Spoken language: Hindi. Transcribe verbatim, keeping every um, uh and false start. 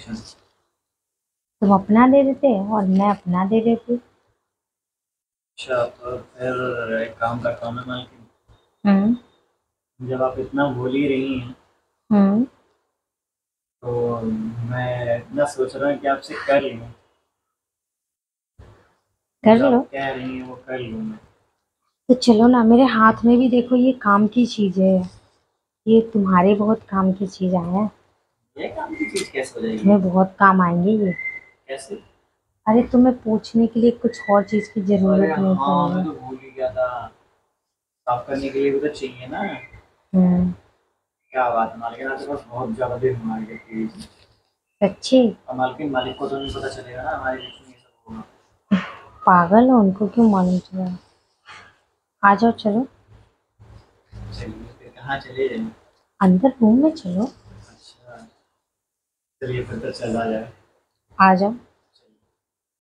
कमीशन। तुम अपना दे देते और मैं अपना दे देती। अच्छा, तो फिर एक काम करता हूँ मैं मालकिन, हम्म। जब आप इतना बोल ही रही हैं हम्म। तो मैं इतना सोच रहा हूँ कि आपसे कर लूँ। कर जो लो। आप कह रही हैं वो कर लूँ मैं। तो चलो ना, मेरे हाथ में भी देखो, ये काम की चीज है। ये तुम्हारे बहुत काम की चीज है। ये काम की चीज़ कैसे हो जाएगी? तुम्हें बहुत काम आएंगे ये। कैसे? अरे, तुम्हें पूछने के लिए कुछ और चीज की अरे जरूरत नहीं हाँ, मैं पड़ेगी। तो भूल ही गया था। साफ करने के लिए भी तो चाहिए ना। हम्म। क्या बात है मालकिन, आपके पास बहुत ज़्यादा दिन मार्केट की। सच्ची। और मालकिन, मालिक को तो नहीं पता चलेगा ना हमारे बीच में ये सब होगा। पागल हो, उनको क्यों मालूम चला। आ जाओ, चलो। चलिए फिर कहाँ चले जाएं? अंदर रूम में चलो। अच्छा, चलिए फिर तो चला जाए। आ जाओ।